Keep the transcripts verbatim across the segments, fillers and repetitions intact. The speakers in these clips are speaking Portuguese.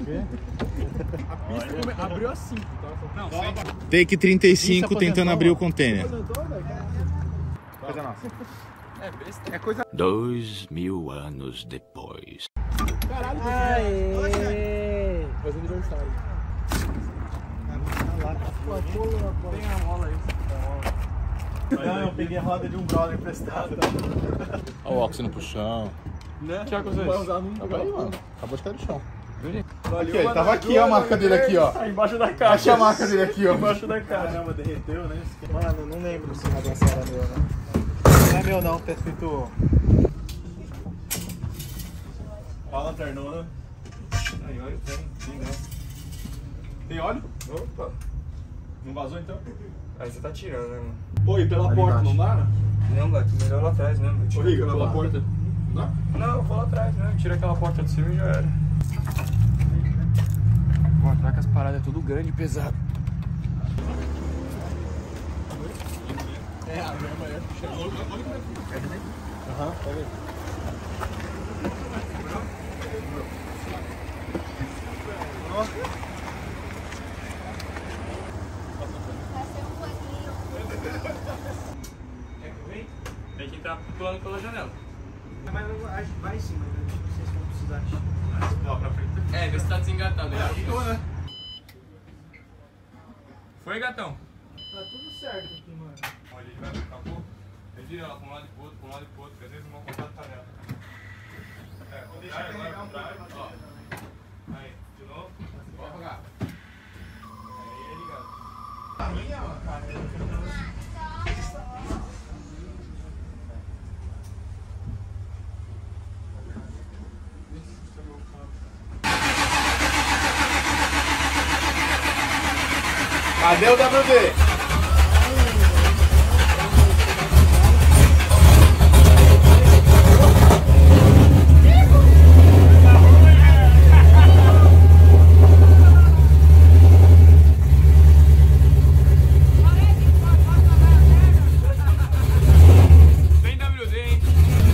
A pista abriu assim. Não, Take trinta e cinco tentando abrir o container. Coisa nossa. É besta. É coisa... Dois mil anos depois. Caralho, Aê! fazer aniversário. Tem a mola aí. Não, eu peguei a roda de um brother emprestado. Olha o óxido pro chão. Né? Tiago, não vai usar nunca. Tava aí, mano. Acabou de cair no chão. Aqui, Ele tava aqui, ó, a marca dele aqui, ó. Tá embaixo da caixa. Achei a marca dele aqui, ó. Embaixo da caixa. Caramba, derreteu, né? Mano, não lembro se o negócio era meu, né? Não é meu não, tá escrito... Olha a lanternona. Tem óleo? Tem, tem não. Tem óleo? Opa. Não vazou então? Aí você tá tirando, né, mano? Pô, e pela porta não dá, né? Não, gato, melhor lá atrás mesmo. Ô, Riga, pela porta. Não dá? Não, eu vou lá atrás mesmo. Tira aquela porta de cima e já era. Pô, atrás que as paradas é tudo grande e pesado. É, a mesma é. Aham, pega aí. Tem que entrar pulando pela janela. Mas eu acho que vai sim, mas eu não sei se vão precisar. Lá pra frente. É, vê se tá desengatado. É, ficou, né? Foi, gatão? Tá tudo certo aqui, mano. Olha, ele vai acabou. Ele vira ela pra um lado e pro outro, pra um lado e pro outro, porque às vezes não vão contar a panela. É, vou deixar agora pra trás, ó. Aí, de novo. Bora apagar. Aí, é ligado. A minha, ó, cara. Cadê o W D? Vem W D, hein?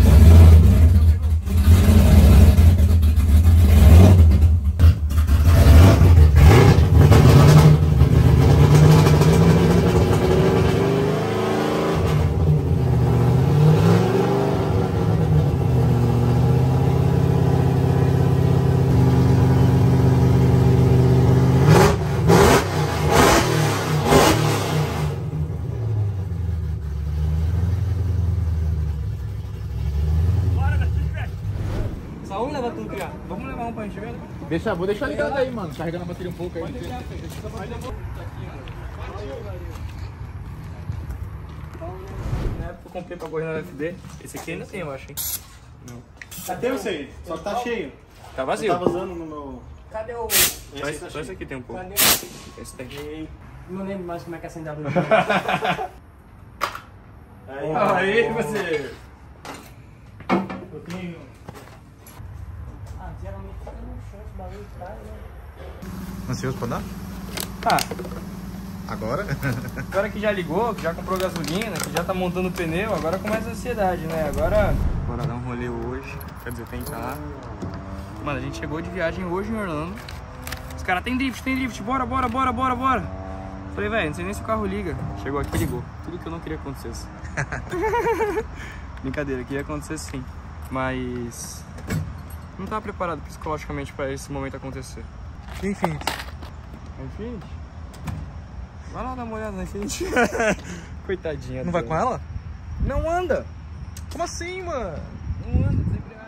Só um leva tudo criado. Vamos levar um pra gente ver? Deixa, vou deixar ligado aí, mano. Carregando a bateria um pouco aí. Na época eu comprei pra correr na U F B. Esse aqui ainda tem, eu acho, hein? Não. Já tem o sei, só que tá cheio. Tá vazio. Eu tava usando no meu... Cadê o... Só esse, só esse aqui tem um pouco. Cadê? Esse tem. Não lembro mais como é que é essa W D. Aí, Aí, você. eu tenho... Ah, geralmente fica no chão, esse bagulho de trás, né? Ansioso pra andar? Tá. Agora? Agora que já ligou, que já comprou gasolina, que já tá montando o pneu, agora começa a ansiedade, né? Agora... Bora dar um rolê hoje. Quer dizer, tentar. Mano, a gente chegou de viagem hoje em Orlando. Os caras, tem drift, tem drift, bora, bora, bora, bora, bora. Falei, velho, não sei nem se o carro liga. Chegou aqui, ligou. Tudo que eu não queria que acontecesse. Brincadeira, queria acontecer sim. Mas... não tava preparado psicologicamente pra esse momento acontecer. Enfim. Enfim... vai lá dar uma olhada na Infinity. Coitadinha. Não vai dela. com ela? Não anda. Como assim, mano? Não anda, desempregado.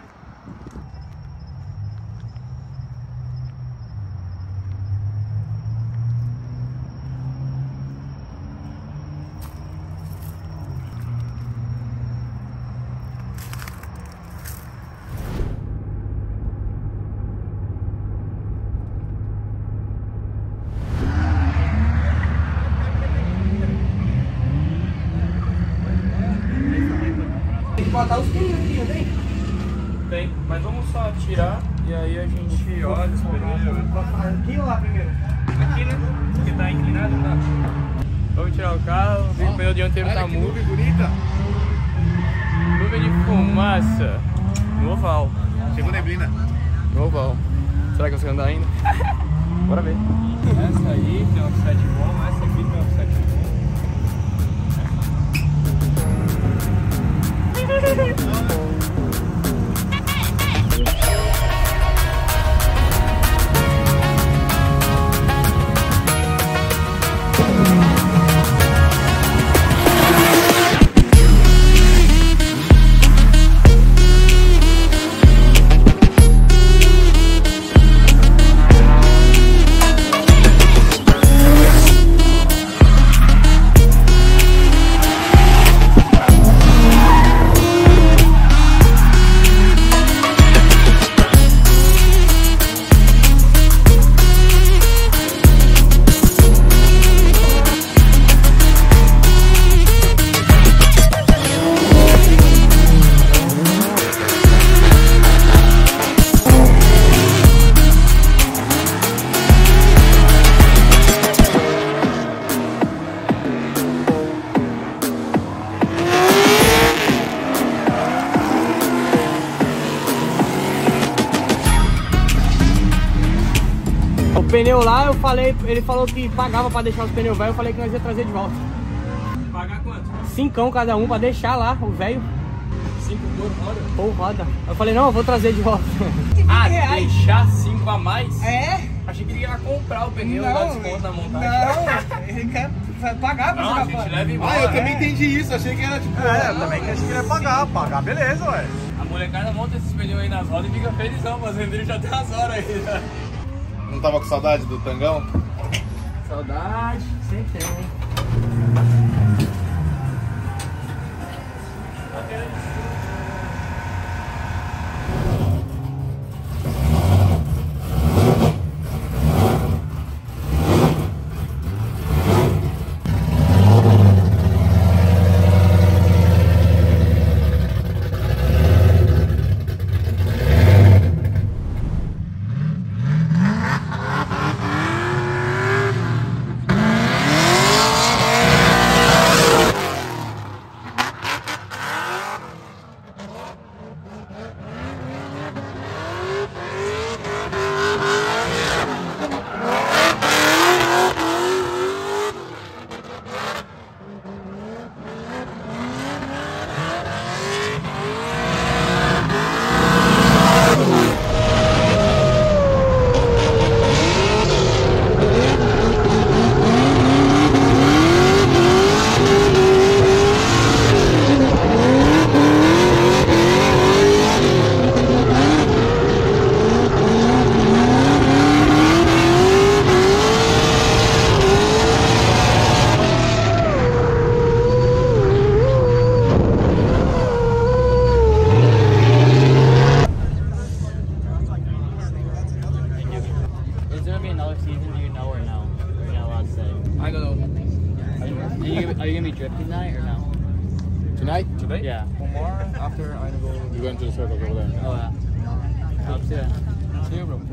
Botar os pneus aqui, não tem? Tem, mas vamos só tirar e aí a gente olha os pneus. Aqui ou lá primeiro? Aqui, né? Porque tá inclinado, tá? Vamos tirar o carro, o pneu dianteiro tá murcho. Nuvem bonita. Nuvem de fumaça. No oval. Chegou neblina. No oval. Será que você anda ainda? Bora ver. Essa aí tem um offset bom, essa aqui tem um offset bom. O pneu lá, eu falei, ele falou que pagava pra deixar os pneus velhos, eu falei que nós ia trazer de volta. Pagar quanto? Cincão cada um pra deixar lá, o velho. Cinco por roda? Ou roda. Eu falei, não, eu vou trazer de volta. Ah, deixar cinco a mais? É? Achei que ele ia comprar o pneu e dar desconto na montagem. Não, ele quer pagar pra Não, jogar a gente fora. leva embora. Ah, eu também entendi isso. Achei que era tipo. É, eu também que achei que ele ia pagar. Pagar, beleza, ué. A molecada monta esses pneus aí nas rodas e fica felizão, fazendo ele já tem umas horas aí. Né? Não tava com saudade do tangão? Saudade, sempre tem. I don't know. Are you, are you, are you gonna be drifting tonight or no? Tonight? Today? Yeah. One more after I go. You're going to the circles over there. Oh yeah. I'll see ya. See you, bro.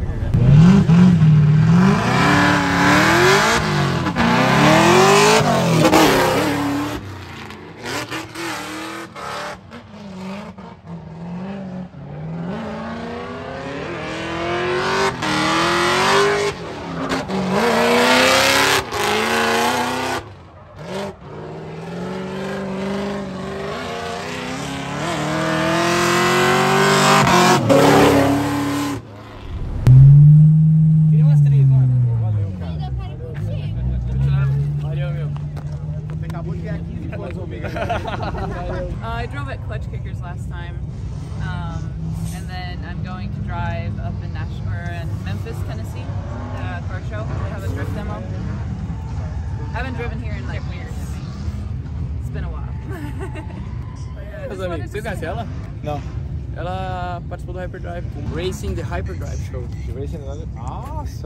Uh, I drove at Clutch Kickers last time, um, and then I'm going to drive up in Nashville or in Memphis, Tennessee, uh, car show. They have a drift demo. I haven't driven here in like years. It's been a while. Yeah, Meus amigos, vocês conhecem ela? Não. Ela participou do Hyperdrive, com Racing the Hyperdrive Show. Nossa.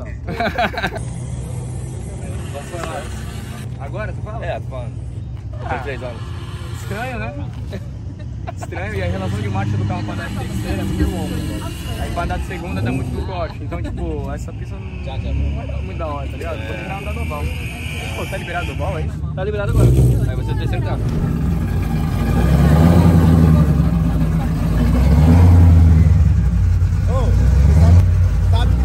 Agora, tu fala? É, tô falando. Ah. três anos. Estranho, né? Estranho, e a relação de marcha do carro para andar de terceira é muito longa. Aí para andar de segunda dá muito no corte. Então, tipo, essa pista não, já, já. não é muito da hora, tá ligado? Vou tentar andar no bal. Pô, tá liberado do bal, é isso? Tá liberado agora. Aí você é o terceiro carro. Oh, sabe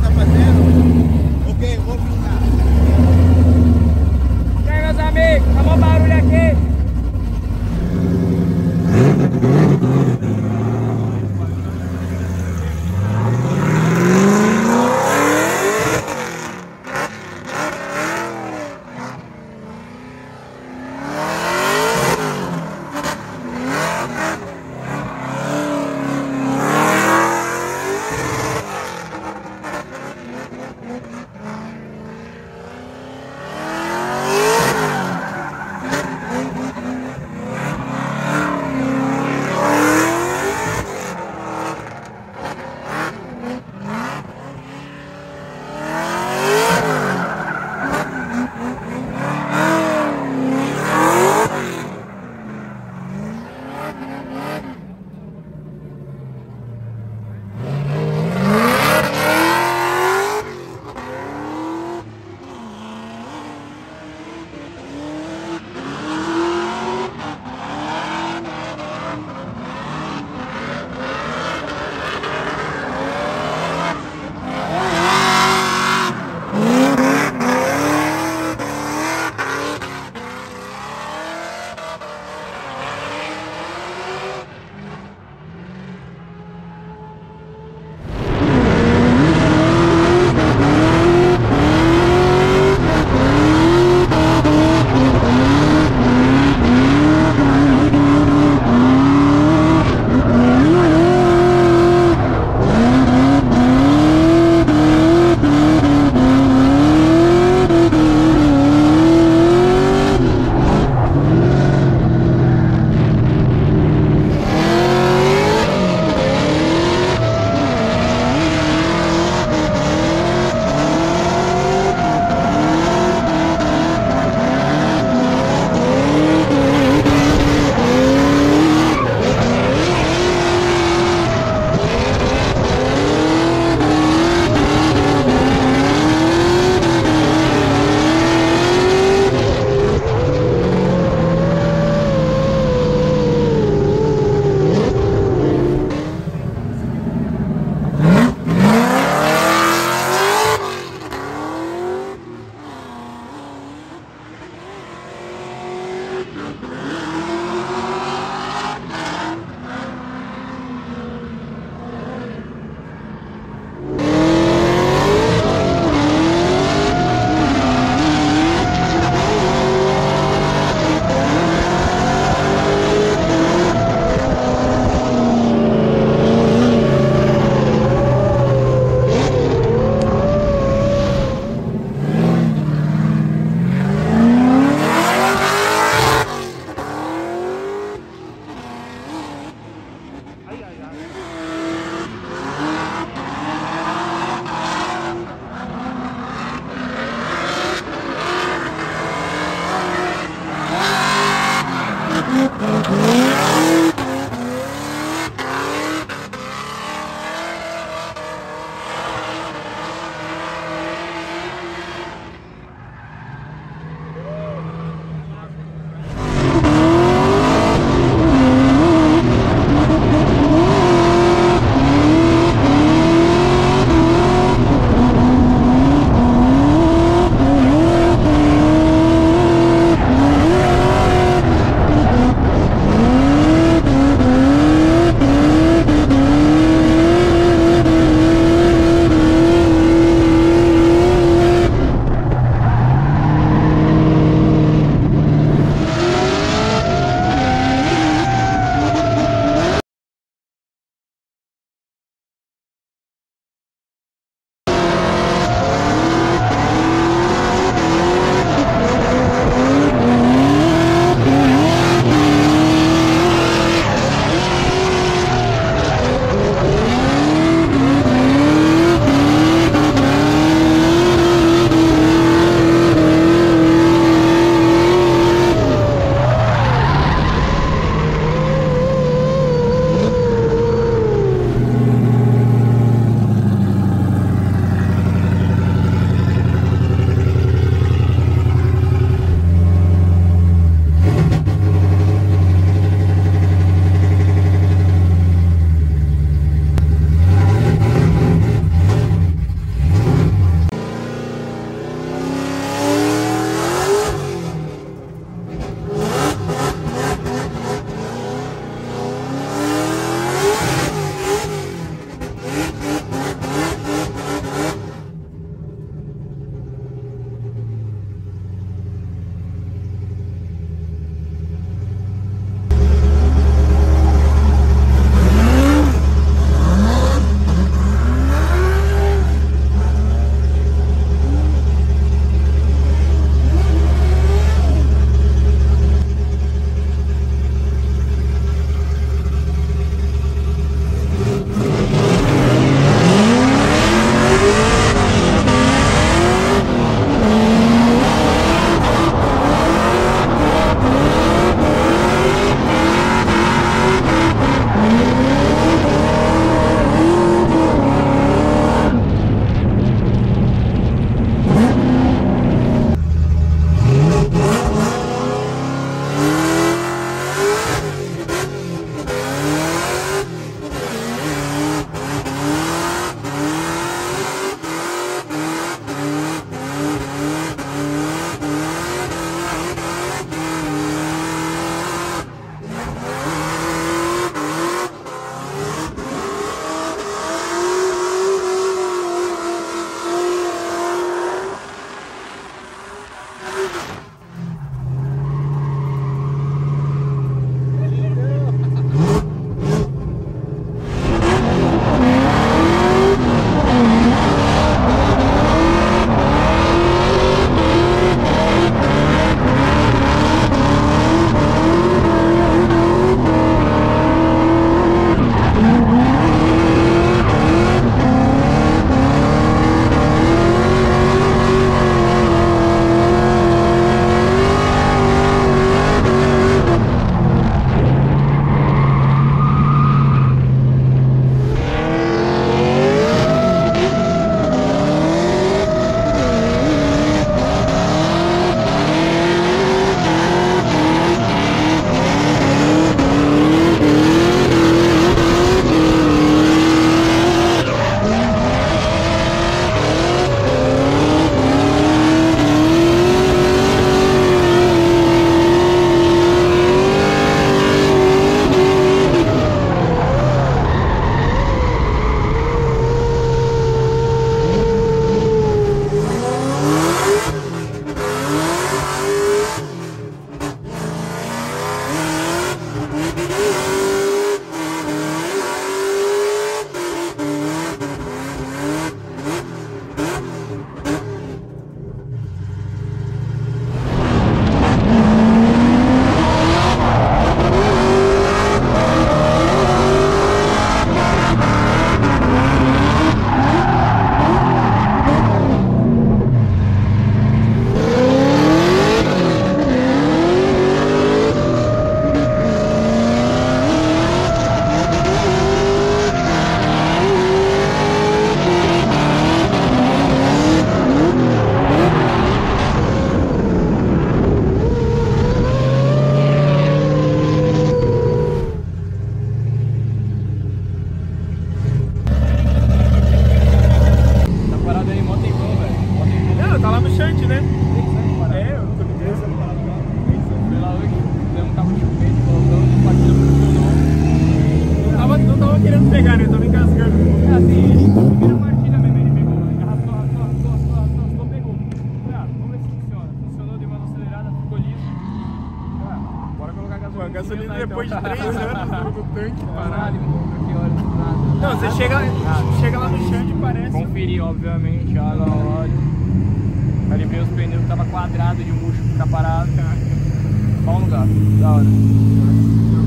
três anos no tanque parado. Caralho, mano, que hora do nada. Não, você chega, chega lá no chão e parece. Conferi, obviamente, água no óleo. Calibrei os pneus que tava quadrado de murcho ficar parado. Só um lugar, da hora.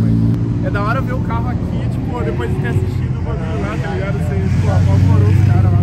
É da hora ver o carro aqui, tipo, depois de ter assistido o bagulho lá, tá ligado? Você, pô, apavorou os caras lá.